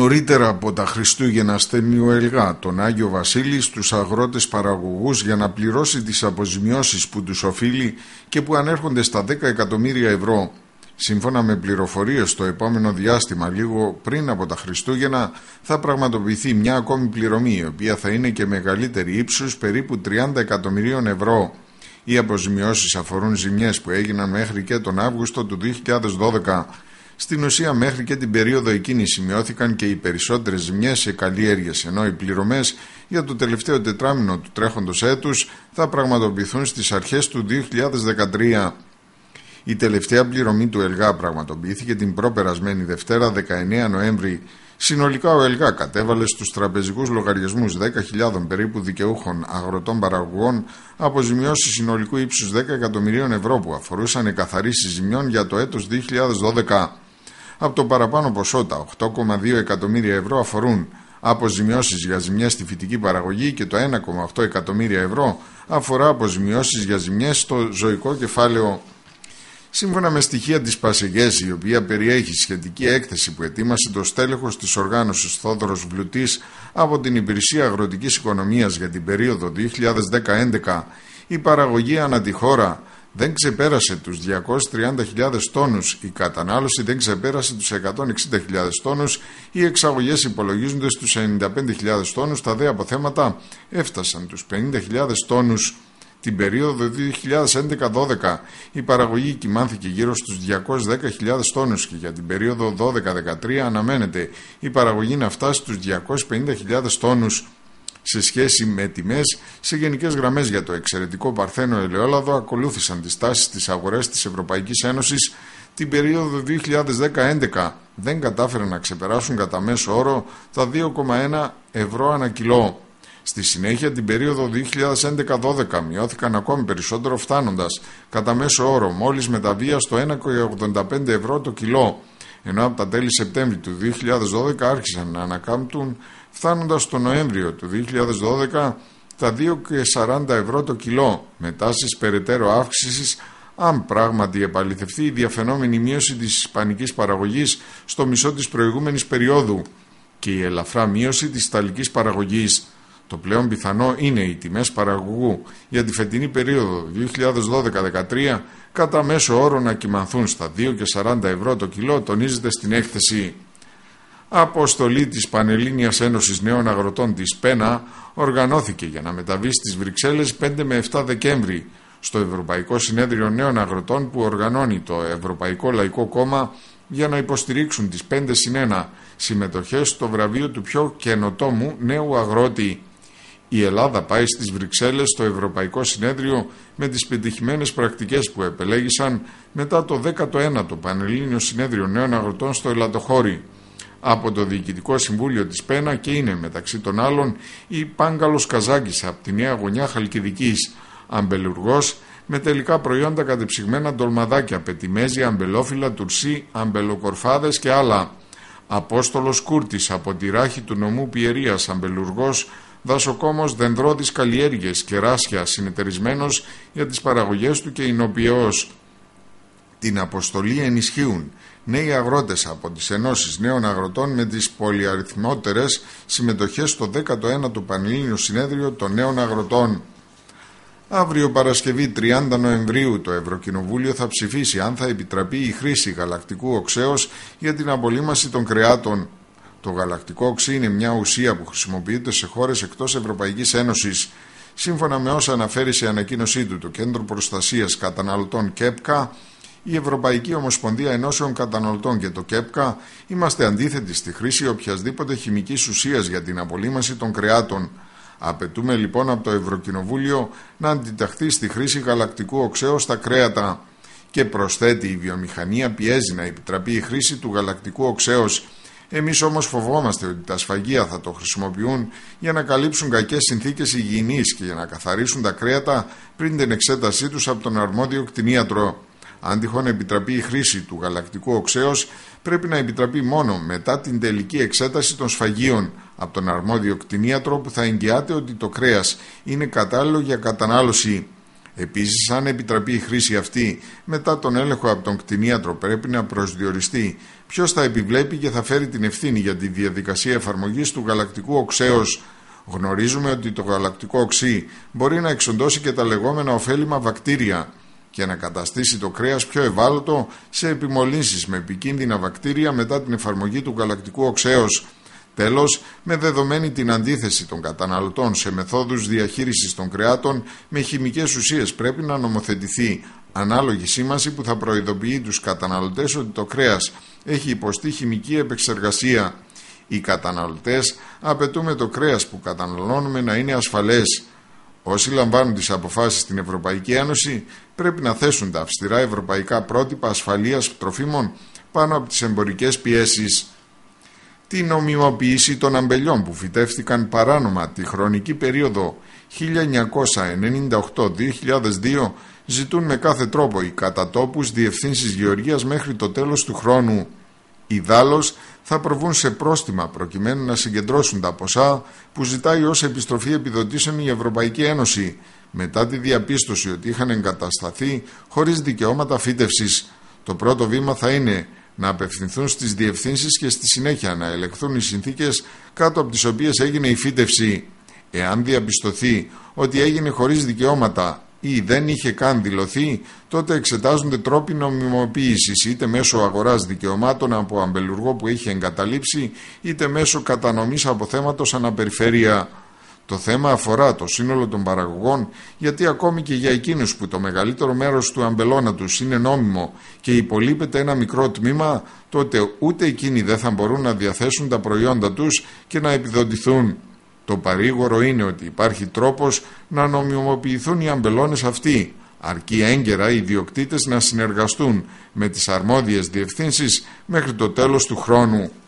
Νωρίτερα από τα Χριστούγεννα στέλνει ο ΕΛΓΑ τον Άγιο Βασίλη στους αγρότες παραγωγούς για να πληρώσει τις αποζημιώσεις που τους οφείλει και που ανέρχονται στα 10 εκατομμύρια ευρώ. Σύμφωνα με πληροφορίες, στο επόμενο διάστημα, λίγο πριν από τα Χριστούγεννα, θα πραγματοποιηθεί μια ακόμη πληρωμή, η οποία θα είναι και μεγαλύτερη, ύψους περίπου 30 εκατομμυρίων ευρώ. Οι αποζημιώσεις αφορούν ζημιές που έγιναν μέχρι και τον Αύγουστο του 2012. Στην ουσία, μέχρι και την περίοδο εκείνη σημειώθηκαν και οι περισσότερες ζημιές σε καλλιέργειες, ενώ οι πληρωμές για το τελευταίο τετράμινο του τρέχοντος έτους θα πραγματοποιηθούν στις αρχές του 2013. Η τελευταία πληρωμή του ΕΛΓΑ πραγματοποιήθηκε την προπερασμένη Δευτέρα 19 Νοέμβρη. Συνολικά ο ΕΛΓΑ κατέβαλε στους τραπεζικούς λογαριασμούς 10.000 περίπου δικαιούχων αγροτών παραγωγών αποζημιώσεις συνολικού ύψους 10 εκατομμυρίων ευρώ που αφορούσαν εκαθαρίσεις ζημιών για το έτος 2012. Από το παραπάνω ποσό, τα 8,2 εκατομμύρια ευρώ αφορούν αποζημιώσεις για ζημιές στη φυτική παραγωγή και το 1,8 εκατομμύρια ευρώ αφορά αποζημιώσεις για ζημιές στο ζωικό κεφάλαιο. Σύμφωνα με στοιχεία της ΠΑΣΕΓΕΣ, η οποία περιέχει σχετική έκθεση που ετοίμασε το στέλεχος της οργάνωσης Θόδωρος Βλουτής από την Υπηρεσία Αγροτικής Οικονομίας για την περίοδο 2010-11, η παραγωγή ανά τη χώρα δεν ξεπέρασε τους 230.000 τόνους, η κατανάλωση δεν ξεπέρασε τους 160.000 τόνους, οι εξαγωγές υπολογίζονται στους 95.000 τόνους, τα δε αποθέματα έφτασαν τους 50.000 τόνους. Την περίοδο 2011-12 η παραγωγή κυμάνθηκε γύρω στους 210.000 τόνους και για την περίοδο 12-13 αναμένεται η παραγωγή να φτάσει στους 250.000 τόνους. Σε σχέση με τιμές, σε γενικές γραμμές για το εξαιρετικό παρθένο ελαιόλαδο ακολούθησαν τις τάσεις στις αγορές της Ευρωπαϊκής Ένωσης την περίοδο 2010-11. Δεν κατάφεραν να ξεπεράσουν κατά μέσο όρο τα 2,1 ευρώ ανά κιλό. Στη συνέχεια την περίοδο 2011-12 μειώθηκαν ακόμη περισσότερο, φτάνοντας κατά μέσο όρο μόλις με τα βία στο 1,85 ευρώ το κιλό, ενώ από τα τέλη Σεπτέμβρη του 2012 άρχισαν να ανακάμπτουν, φτάνοντας το Νοέμβριο του 2012 τα 2,40 ευρώ το κιλό, με τάσεις περαιτέρω αύξησης αν πράγματι επαληθευτεί η διαφαινόμενη μείωση της ισπανικής παραγωγής στο μισό της προηγούμενης περίοδου και η ελαφρά μείωση της ιταλικής παραγωγής. Το πλέον πιθανό είναι οι τιμές παραγωγού για τη φετινή περίοδο 2012-13 κατά μέσο όρο να κυμανθούν στα 2,40 ευρώ το κιλό, τονίζεται στην έκθεση. Αποστολή της Πανελλήνιας Ένωσης Νέων Αγροτών της ΠΕΝΑ οργανώθηκε για να μεταβεί στις Βρυξέλλες 5 με 7 Δεκέμβρη στο Ευρωπαϊκό Συνέδριο Νέων Αγροτών που οργανώνει το Ευρωπαϊκό Λαϊκό Κόμμα για να υποστηρίξουν τις 5+1 συμμετοχές στο βραβείο του πιο καινοτόμου νέου αγρότη. Η Ελλάδα πάει στις Βρυξέλλες στο Ευρωπαϊκό Συνέδριο με τις πετυχημένες πρακτικές που επελέγησαν μετά το 19ο Πανελλήνιο Συνέδριο Νέων Αγροτών στο Ελαττοχώρι από το Διοικητικό Συμβούλιο της ΠΕΝΑ και είναι μεταξύ των άλλων η Πάγκαλος Καζάκης από τη Νέα Γωνιά Χαλκιδικής, αμπελουργός με τελικά προϊόντα κατεψυγμένα ντολμαδάκια, πετιμέζι, αμπελόφυλλα, τουρσί, αμπελοκορφάδες και άλλα. Απόστολος Κούρτης από τη Ράχη του νομού Πιερίας, αμπελουργός, δασοκόμος, δενδρώτης καλλιέργειες, κεράσια, συνεταιρισμένος για τις παραγωγές του και εινοποιός. Την αποστολή ενισχύουν νέοι αγρότες από τις Ενώσεις Νέων Αγροτών με τις πολυαριθμότερες συμμετοχές στο 19ο Πανελλήνιο Συνέδριο των Νέων Αγροτών. Αύριο Παρασκευή 30 Νοεμβρίου το Ευρωκοινοβούλιο θα ψηφίσει αν θα επιτραπεί η χρήση γαλακτικού οξέως για την απολύμαση των κρεάτων. Το γαλακτικό οξύ είναι μια ουσία που χρησιμοποιείται σε χώρες εκτός Ευρωπαϊκής Ένωσης. Σύμφωνα με όσα αναφέρει σε ανακοίνωσή του το Κέντρο Προστασίας Καταναλωτών ΚΕΠΚΑ, η Ευρωπαϊκή Ομοσπονδία Ενώσεων Καταναλωτών και το ΚΕΠΚΑ είμαστε αντίθετοι στη χρήση οποιασδήποτε χημικής ουσίας για την απολύμαση των κρεάτων. Απαιτούμε λοιπόν από το Ευρωκοινοβούλιο να αντιταχθεί στη χρήση γαλακτικού οξέως στα κρέατα. Και προσθέτει, η βιομηχανία πιέζει να επιτραπεί η χρήση του γαλακτικού οξέως. Εμείς όμως φοβόμαστε ότι τα σφαγεία θα το χρησιμοποιούν για να καλύψουν κακές συνθήκες υγιεινής και για να καθαρίσουν τα κρέατα πριν την εξέτασή τους από τον αρμόδιο κτηνίατρο. Αν τυχόν επιτραπεί η χρήση του γαλακτικού οξέως, πρέπει να επιτραπεί μόνο μετά την τελική εξέταση των σφαγείων από τον αρμόδιο κτηνίατρο που θα εγγυάται ότι το κρέας είναι κατάλληλο για κατανάλωση. Επίσης, αν επιτραπεί η χρήση αυτή μετά τον έλεγχο από τον κτηνίατρο, πρέπει να προσδιοριστεί ποιος θα επιβλέπει και θα φέρει την ευθύνη για τη διαδικασία εφαρμογής του γαλακτικού οξέως. Γνωρίζουμε ότι το γαλακτικό οξύ μπορεί να εξοντώσει και τα λεγόμενα ωφέλιμα βακτήρια και να καταστήσει το κρέας πιο ευάλωτο σε επιμολύνσεις με επικίνδυνα βακτήρια μετά την εφαρμογή του γαλακτικού οξέως. Τέλος, με δεδομένη την αντίθεση των καταναλωτών σε μεθόδους διαχείρισης των κρεάτων με χημικές ουσίες, πρέπει να νομοθετηθεί ανάλογη σήμανση που θα προειδοποιεί τους καταναλωτές ότι το κρέας έχει υποστεί χημική επεξεργασία. Οι καταναλωτές απαιτούμε το κρέας που καταναλώνουμε να είναι ασφαλές. Όσοι λαμβάνουν τις αποφάσεις στην Ευρωπαϊκή Ένωση πρέπει να θέσουν τα αυστηρά ευρωπαϊκά πρότυπα ασφαλείας τροφίμων πάνω από τις εμπορικές πιέσεις. Την νομιμοποίηση των αμπελιών που φυτεύτηκαν παράνομα τη χρονική περίοδο 1998-2002 ζητούν με κάθε τρόπο οι κατατόπους διευθύνσεις γεωργίας μέχρι το τέλος του χρόνου. Ιδάλλως θα προβούν σε πρόστιμα προκειμένου να συγκεντρώσουν τα ποσά που ζητάει ως επιστροφή επιδοτήσεων η Ευρωπαϊκή Ένωση μετά τη διαπίστωση ότι είχαν εγκατασταθεί χωρίς δικαιώματα φύτευσης. Το πρώτο βήμα θα είναι να απευθυνθούν στις διευθύνσεις και στη συνέχεια να ελεγχθούν οι συνθήκες κάτω από τις οποίες έγινε η φύτευση. Εάν διαπιστωθεί ότι έγινε χωρίς δικαιώματα ή δεν είχε καν δηλωθεί, τότε εξετάζονται τρόποι νομιμοποίησης είτε μέσω αγοράς δικαιωμάτων από αμπελουργό που έχει εγκαταλείψει είτε μέσω κατανομής αποθέματος αναπεριφέρεια. Το θέμα αφορά το σύνολο των παραγωγών, γιατί ακόμη και για εκείνους που το μεγαλύτερο μέρος του αμπελώνα τους είναι νόμιμο και υπολείπεται ένα μικρό τμήμα, τότε ούτε εκείνοι δεν θα μπορούν να διαθέσουν τα προϊόντα τους και να επιδοτηθούν. Το παρήγορο είναι ότι υπάρχει τρόπος να νομιμοποιηθούν οι αμπελώνες αυτοί, αρκεί έγκαιρα οι ιδιοκτήτες να συνεργαστούν με τις αρμόδιες διευθύνσεις μέχρι το τέλος του χρόνου.